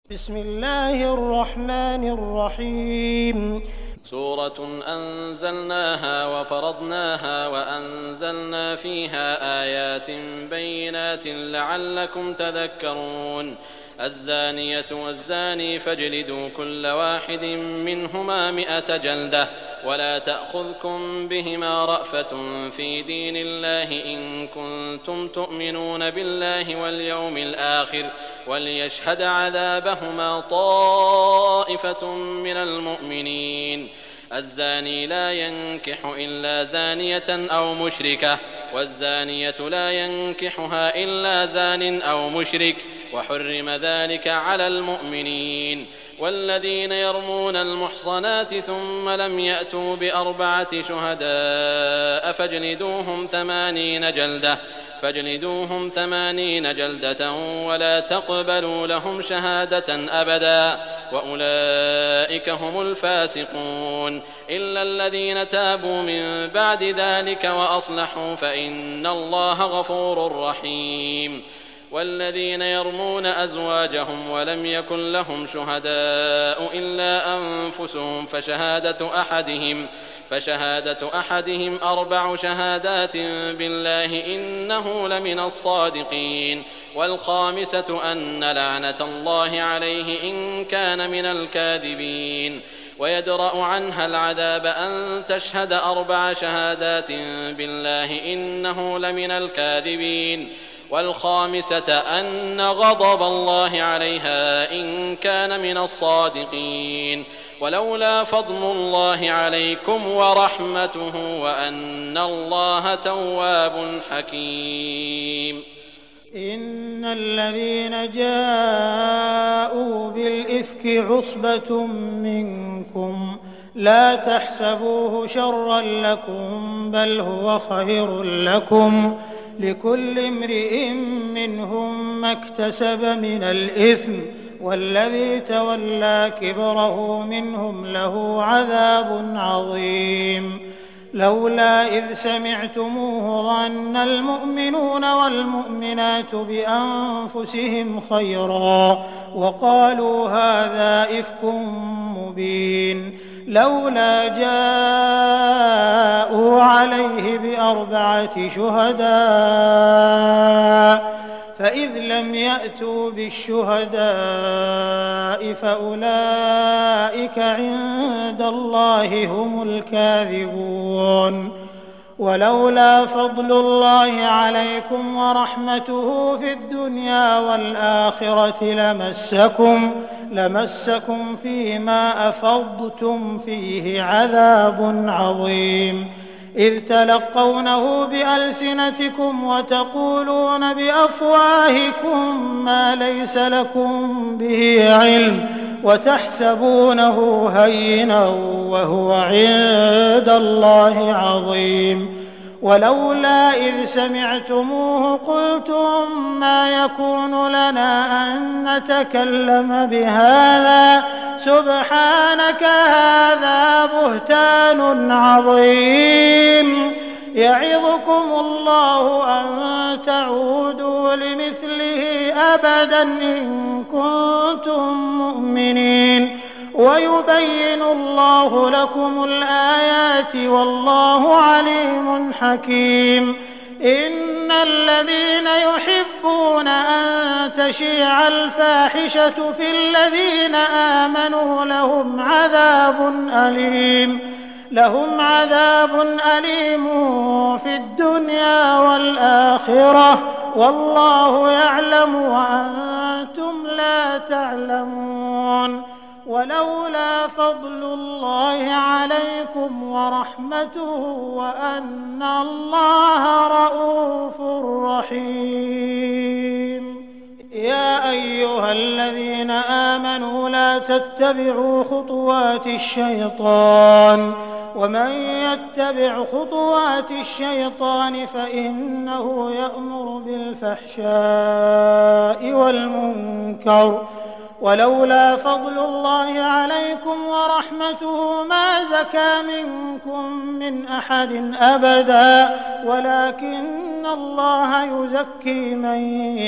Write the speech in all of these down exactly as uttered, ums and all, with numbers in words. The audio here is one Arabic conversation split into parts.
بسم الله الرحمن الرحيم. سورة أنزلناها وفرضناها وأنزلنا فيها آيات بينات لعلكم تذكرون. الزانية والزاني فاجلدوا كل واحد منهما مئة جلدة ولا تأخذكم بهما رأفة في دين الله إن كنتم تؤمنون بالله واليوم الآخر وليشهد عذابهما طائفة من المؤمنين. الزاني لا ينكح إلا زانية أو مشركة والزانية لا ينكحها إلا زان أو مشرك وحرم ذلك على المؤمنين. والذين يرمون المحصنات ثم لم يأتوا بأربعة شهداء فاجلدوهم ثمانين جلدة فاجلدوهم ثمانين جلدة ولا تقبلوا لهم شهادة أبدا وأولئك هم الفاسقون إلا الذين تابوا من بعد ذلك وأصلحوا فإن الله غفور رحيم. والذين يرمون أزواجهم ولم يكن لهم شهداء إلا أنفسهم فشهادة أحدهم فشهادة أحدهم أربع شهادات بالله إنه لمن الصادقين. والخامسة أن لعنة الله عليه إن كان من الكاذبين. ويدرأ عنها العذاب أن تشهد أربع شهادات بالله إنه لمن الكاذبين. والخامسة أن غضب الله عليها إن كان من الصادقين. ولولا فضل الله عليكم ورحمته وأن الله تواب حكيم. إن الذين جاءوا بالإفك عصبة منكم لا تحسبوه شرا لكم بل هو خير لكم لكل امرئ منهم ما اكتسب من الإثم والذي تولى كبره منهم له عذاب عظيم. لولا إذ سمعتموه ظن المؤمنون والمؤمنات بأنفسهم خيرا وقالوا هذا إفك مبين. لولا جاءوا عليه بأربعة شهداء فإذ لم يأتوا بالشهداء فأولئك عند الله هم الكاذبون. ولولا فضل الله عليكم ورحمته في الدنيا والآخرة لمسكم لمسكم فيما أفضتم فيه عذاب عظيم. إذ تلقونه بألسنتكم وتقولون بأفواهكم ما ليس لكم به علم وتحسبونه هينا وهو عند الله عظيم. ولولا إذ سمعتموه قلتم ما يكون لنا أن نتكلم بهذا سبحانك هذا بهتان عظيم. يعظكم الله أن تعودوا لمثله أبدا إن كنتم مؤمنين ويبين الله لكم الآيات والله عليم حكيم. إن الذين يحبون أن تشيع الفاحشة في الذين آمنوا لهم عذاب أليم لهم عذاب أليم في الدنيا والآخرة والله يعلم وأنتم لا تعلمون. ولولا فضل الله عليكم ورحمته وأن الله رءوف رحيم. يا أيها الذين آمنوا لا تتبعوا خطوات الشيطان ومن يتبع خطوات الشيطان فإنه يأمر بالفحشاء والمنكر ولولا فضل الله عليكم ورحمته ما زكى منكم من أحد أبدا ولكن الله يزكي من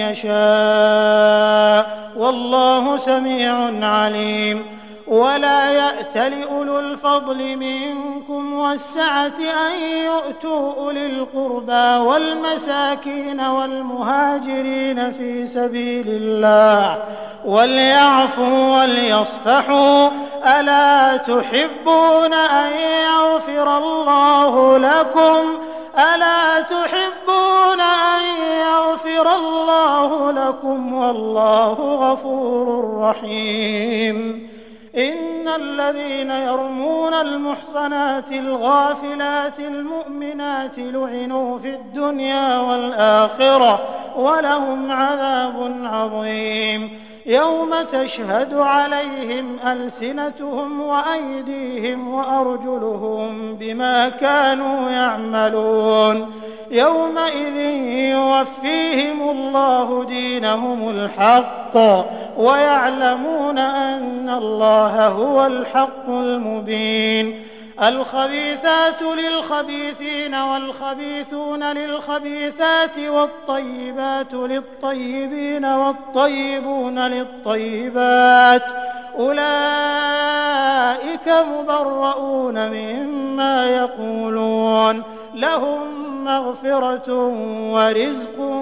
يشاء والله سميع عليم. ولا يأت لأولو الفضل منكم والسعة أن يؤتوا أولي القربى والمساكين والمهاجرين في سبيل الله وليعفوا وليصفحوا ألا تحبون أن يغفر الله لكم ألا تحبون أن يغفر الله لكم والله غفور رحيم. إن الذين يرمون المحصنات الغافلات المؤمنات لعنوا في الدنيا والآخرة ولهم عذاب عظيم يوم تشهد عليهم ألسنتهم وأيديهم وأرجلهم بما كانوا يعملون يومئذ يوفيهم الله دينهم الحق ويعلمون أن الله هو الحق المبين. الخبيثات للخبيثين والخبيثون للخبيثات والطيبات للطيبين والطيبون للطيبات أولئك مبرؤون مما يقولون لهم مغفرة ورزق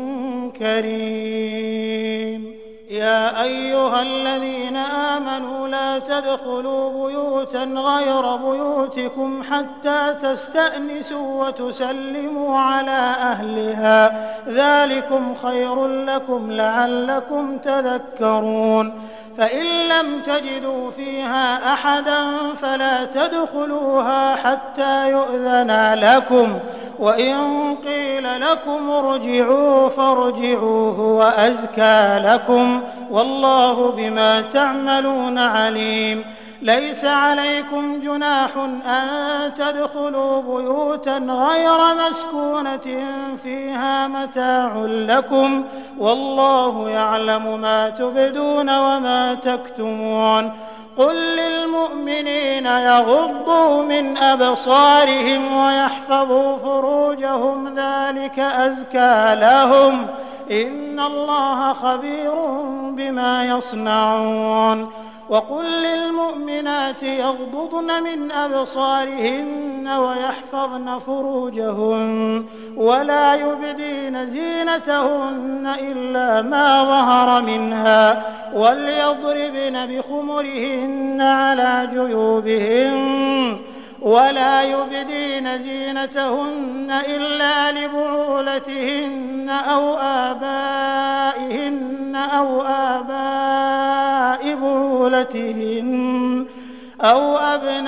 كريم. يا أيها الذين آمنوا لا تدخلوا بيوتا غير بيوتكم حتى تستأنسوا وتسلموا على أهلها ذلكم خير لكم لعلكم تذكرون. فإن لم تجدوا فيها أحدا فلا تدخلوها حتى يؤذن لكم وإن قيل لكم ارجعوا فارجعوا هو أزكى لكم والله بما تعملون عليم. ليس عليكم جناح أن تدخلوا بيوتا غير مسكونة فيها متاع لكم والله يعلم ما تبدون وما تكتمون. قل للمؤمنين يغضوا من أبصارهم ويحفظوا فروجهم ذلك أزكى لهم إن الله خبير بما يصنعون. وقل للمؤمنات يغضضن من أبصارهن ويحفظن فروجهن ولا يبدين زينتهن إلا ما ظهر منها وليضربن بخمرهن على جيوبهن ولا يبدين زينتهن إلا لبعولتهن أو آبائهن أو آباء بعولتهن أو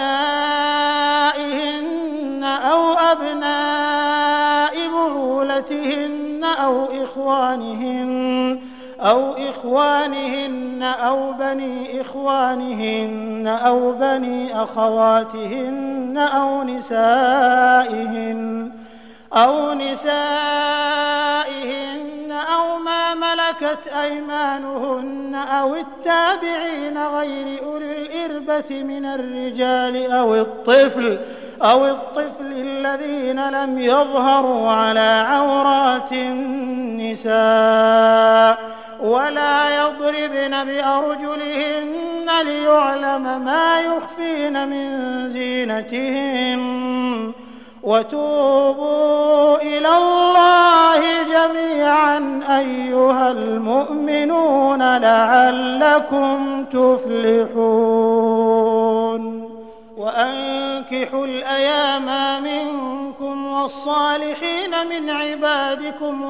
أبنائهن أو أبناء بعولتهن أو إخوانهن أو إخوانهن أو بني إخوانهن أو بني أخواتهن أو نسائهن أو نسائهن أو ما ملكت أيمانهن أو التابعين غير أولي الإربة من الرجال أو الطفل أو الطفل الذين لم يظهروا على عورات النساء ولا يضربن بأرجلهن ليعلم ما يخفين من زينتهن وتوبوا إلى الله جميعا أيها المؤمنون لعلكم تفلحون. وأنكحوا الأيام منكم والصالحين من عبادكم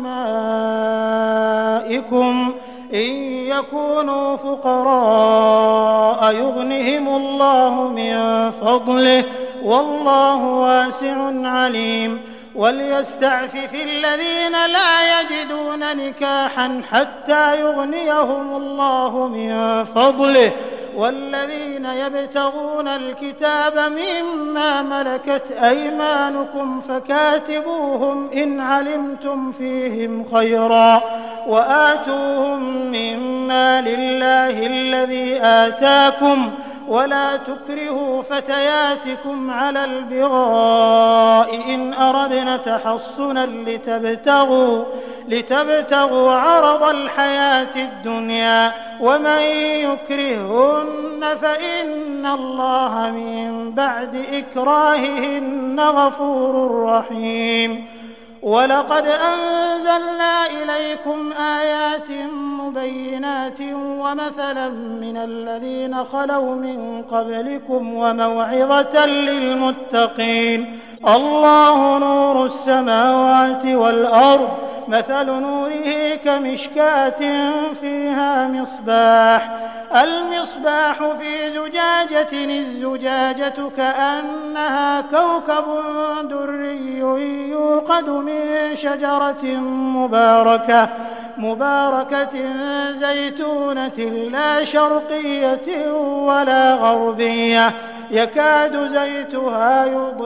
وإمائكم إن يكونوا فقراء يغنهم الله من فضله والله واسع عليم. وليستعفف الذين لا يجدون نكاحا حتى يغنيهم الله من فضله والذين يبتغون الكتاب مما ملكت أيمانكم فكاتبوهم إن علمتم فيهم خيرا وآتوهم مما قلنا لله الذي آتاكم ولا تكرهوا فتياتكم على البغاء إن أردنا تحصنا لتبتغوا, لتبتغوا عرض الحياة الدنيا ومن يكرههن فإن الله من بعد إكراههن غفور رحيم. ولقد أنزلنا إليكم آيات مبينات ومثلا من الذين خلوا من قبلكم وموعظة للمتقين. الله نور السماوات والأرض مثل نوره كمشكاة فيها مصباح المصباح في زجاجة الزجاجة كأنها كوكب دري يوقد من شجرة مباركة مباركة زيتونة لا شرقية ولا غربية يكاد زيتها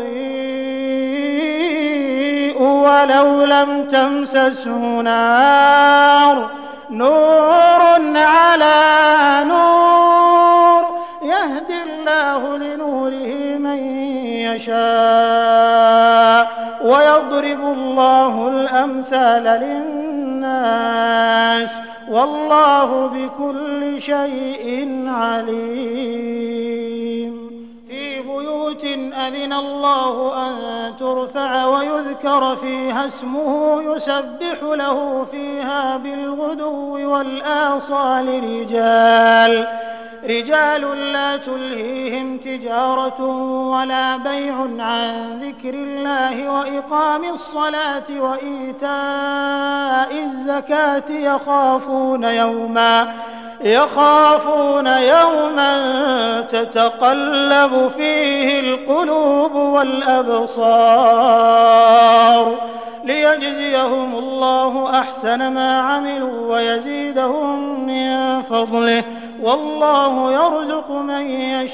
يضيء ولو لم تمسسه نار نور على نور يهدي الله لنوره من يشاء ويضرب الله الأمثال للناس والله بكل شيء عليم. في بيوت أذن الله أن ترفع ويذكر فيها اسمه يسبح له فيها بالغدو والآصال رجال رجال لا تلهيهم تجارة ولا بيع عن ذكر الله وإقام الصلاة وإيتاء الزكاة يخافون يوما يخافون يوما تتقلب فيه القلوب والأبصار ليجزيهم الله أحسن ما عملوا ويزيدهم من فضله والله يرزق من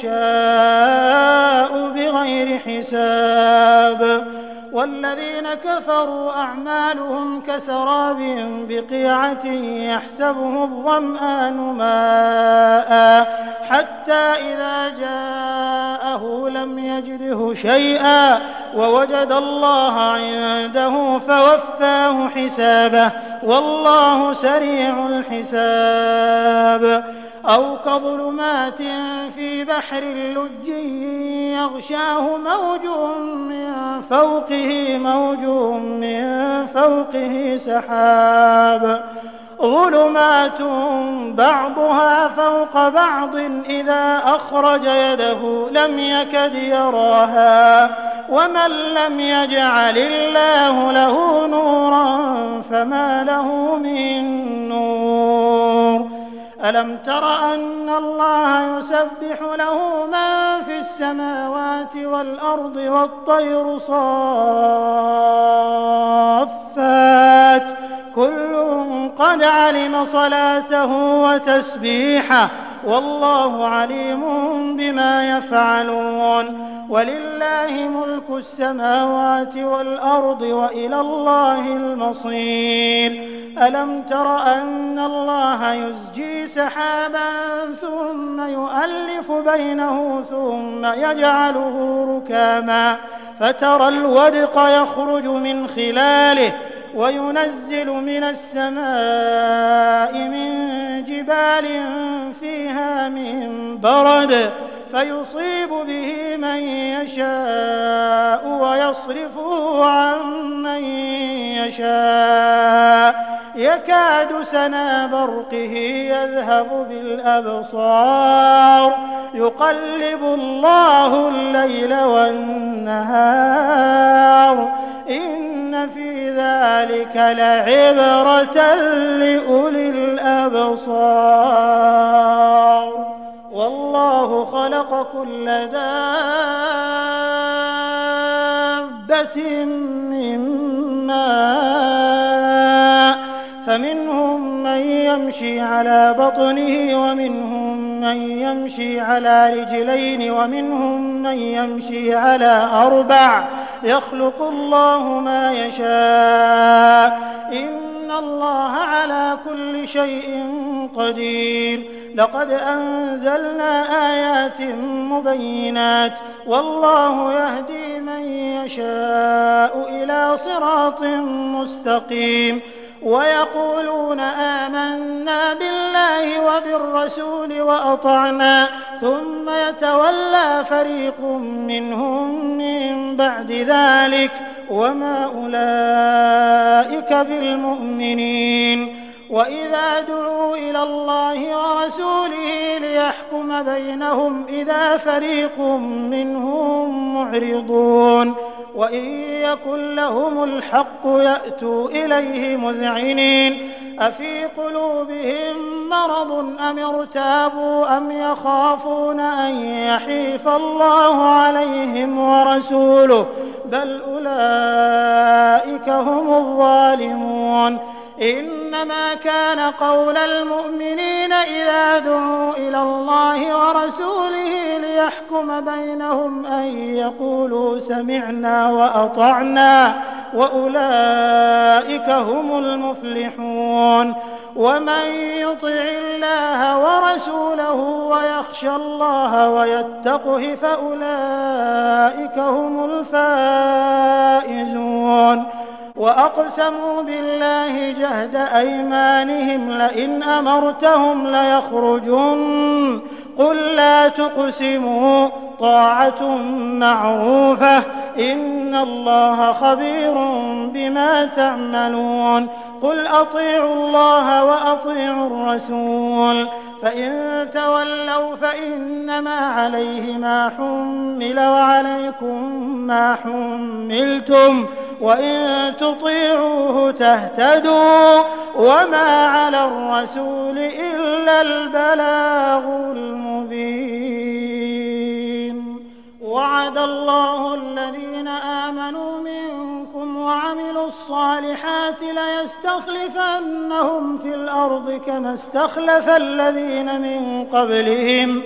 يشاء بغير حساب. والذين كفروا أعمالهم كسراب بقيعة يحسبه الظمآن ماء حتى إذا جاءه لم يجده شيئا ووجد الله عنده فوفاه حسابه والله سريع الحساب. أو كظلمات في بحر لج يغشاه موج من فوقه موج من فوقه سحاب ظلمات بعضها فوق بعض إذا أخرج يده لم يكد يراها ومن لم يجعل الله له نورا فما له من نور. ألم تر أن الله يسبح له من في السماوات والأرض والطير صافات كل قد علم صلاته وتسبيحه والله عليم بما يفعلون. ولله ملك السماوات والأرض وإلى الله المصير. ألم تر أن الله يزجي سحابا ثم يؤلف بينه ثم يجعله ركاما فترى الودق يخرج من خلاله وينزل من السماء من جبال فيها من برد فيصيب به من يشاء ويصرفه عن من يشاء يكاد سنا برقه يذهب بالأبصار يقلب الله الليل والنهار إن في ذلك لعبرة لأولي الأبصار. والله خلق كل دابة من ماء فمنهم من يمشي على بطنه ومنهم من يمشي على رجلين ومنهم من يمشي على أربع يخلق الله ما يشاء إن الله على كل شيء قدير. لقد أنزلنا آيات مبينات والله يهدي من يشاء إلى صراط مستقيم. ويقولون آمنا بالله وبالرسول وأطعنا ثم يتولى فريق منهم من بعد ذلك وما أولئك بالمؤمنين. وإذا دعوا إلى الله ورسوله ليحكم بينهم إذا فريق منهم معرضون. وإن يكن لهم الحق يأتوا إليه مذعنين. أفي قلوبهم مرض أم ارتابوا أم يخافون أن يحيف الله عليهم ورسوله بل أولئك هم الظالمون. إنما كان قول المؤمنين إذا دعوا إلى الله ورسوله ليحكم بينهم أن يقولوا سمعنا وأطعنا وأولئك هم المفلحون. ومن يطع الله ورسوله ويخشى الله ويتقه فأولئك هم الفائزون. وأقسموا بالله جهد أيمانهم لئن أمرتهم ليخرجن قل لا تقسموا طاعة معروفة إن الله خبير بما تعملون. قل أطيعوا الله وأطيعوا الرسول فإن تولوا فإنما عليه ما حمل وعليكم ما حملتم وإن تطيعوه تهتدوا وما على الرسول إلا البلاغ المبين. وعد الله الذين آمنوا منكم وعملوا الصالحات ليستخلفنهم في الأرض كما استخلف الذين من قبلهم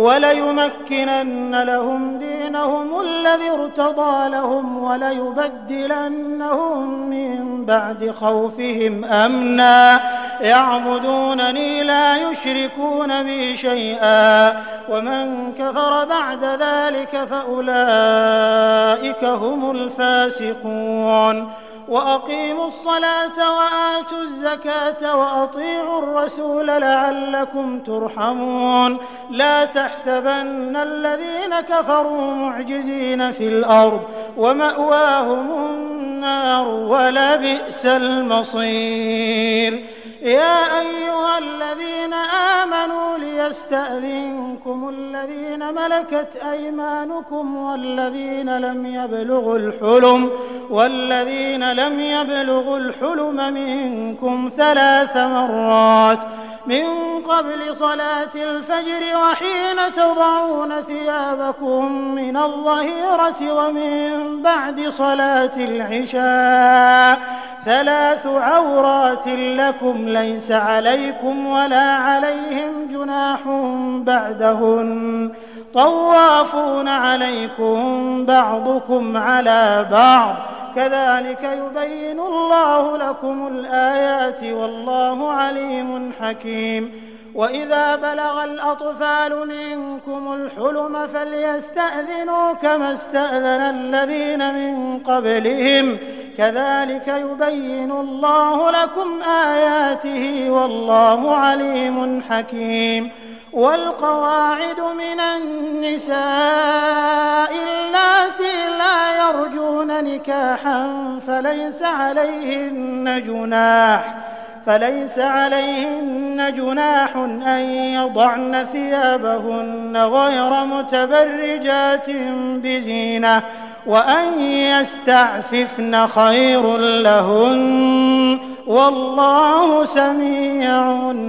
وليمكنن لهم دينهم الذي ارتضى لهم وليبدلنهم من بعد خوفهم أمنا يعبدونني لا يشركون بي شيئا ومن كفر بعد ذلك فأولئك هم الفاسقون. وأقيموا الصلاة وآتوا الزكاة وأطيعوا الرسول لعلكم ترحمون. لا تحسبن الذين كفروا معجزين في الأرض ومأواهم النار ولبئس المصير. يا أيها الذين آمنوا ليستأذنكم الذين ملكت أيمانكم والذين لم يبلغوا الحلم والذين لم يبلغوا الحلم منكم ثلاث مرات من قبل صلاة الفجر وحين تضعون ثيابكم من الظهيرة ومن بعد صلاة العشاء ثلاث عورات لكم ليس عليكم ولا عليهم جناح بعدهن طوافون عليكم بعضكم على بعض كذلك يبين الله لكم الآيات والله عليم حكيم. وإذا بلغ الأطفال منكم الحلم فليستأذنوا كما استأذن الذين من قبلهم كذلك يبين الله لكم آياته والله عليم حكيم. والقواعد من النساء اللاتي لا يرجون نكاحا فليس عليهن جناح فليس عليهن جناح أن يضعن ثيابهن غير متبرجات بزينة وأن يستعففن خير لهن والله سميع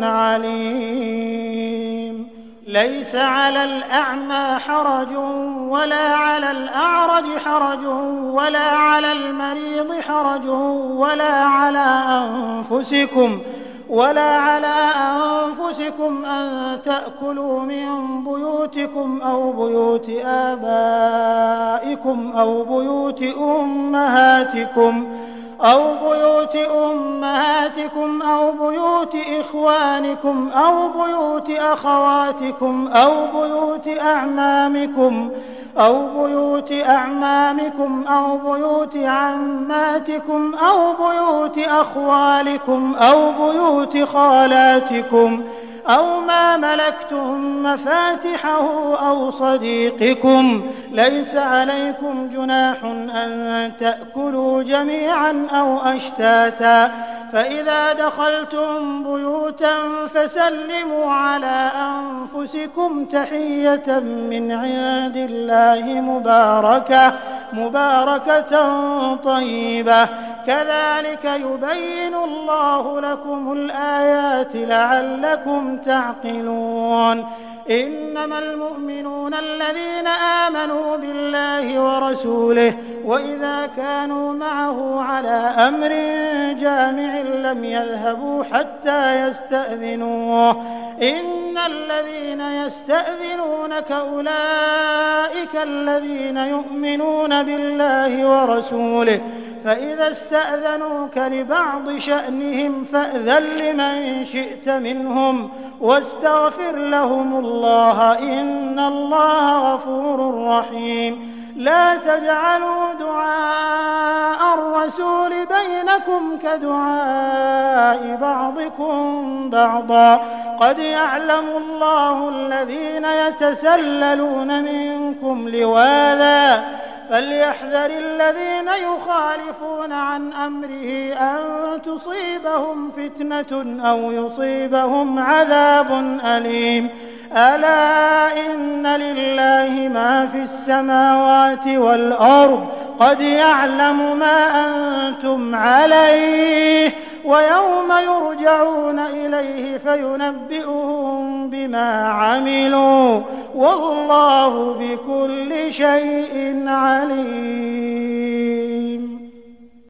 عليم. ليس على الأعمى حرج ولا على الأعرج حرج ولا على المريض حرج ولا على أنفسكم ولا على أنفسكم أن تأكلوا من بيوتكم أو بيوت آبائكم أو بيوت أمهاتكم أو بيوت أمهاتكم أو بيوت إخوانكم أو بيوت أخواتكم أو بيوت أعمامكم أو بيوت أعمامكم أو بيوت عماتكم أو بيوت أخوالكم أو بيوت خالاتكم أو ما ملكتم مفاتحه أو صديقكم. ليس عليكم جناح أن تأكلوا جميعا أو أشتاتا، فإذا دخلتم بيوتا فسلموا على أنفسكم تحية من عند الله مباركة مباركة طيبة، كذلك يبين الله لكم الآيات لعلكم تعقلون. إنما المؤمنون الذين آمنوا بالله ورسوله وإذا كانوا معه على أمر جامع لم يذهبوا حتى يستأذنوه. إن الذين يستأذنونك أولئك الذين يؤمنون بالله ورسوله، فإذا استأذنوك لبعض شأنهم فأذن لمن شئت منهم واستغفر لهم الله إن الله غفور رحيم. لا تجعلوا دعاء الرسول بينكم كدعاء بعضكم بعضا، قد يعلم الله الذين يتسللون منكم لواذا، فليحذر الذين يخالفون عن أمره أن تصيبهم فتنة أو يصيبهم عذاب أليم. ألا إن لله ما في السماوات والأرض، قد يعلم ما أنتم عليه، ويوم يرجعون إليه فينبئهم بما عملوا، والله بكل شيء عليم.